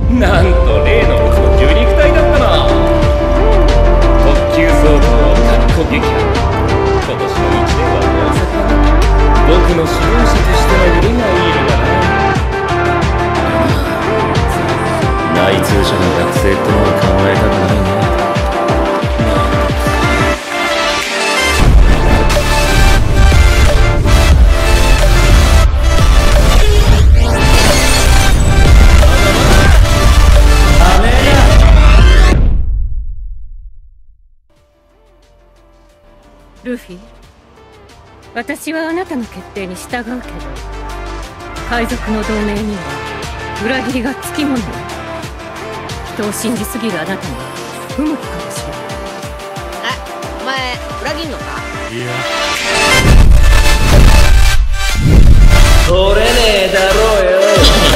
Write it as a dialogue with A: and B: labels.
A: なんと例の僕の牛肉体だったな。特級総合かっこ撃破。今年の1年は大阪だな。僕の指導者としての腕がいいのがな。内通者の学生ってのは考えたくないね。
B: ルフィ、私はあなたの決定に従うけど、海賊の同盟には裏切りがつきものよ。人を信じすぎるあなたに不向きかもしれない。
C: お前裏切んのか？
A: いや、取れねえだろうよ。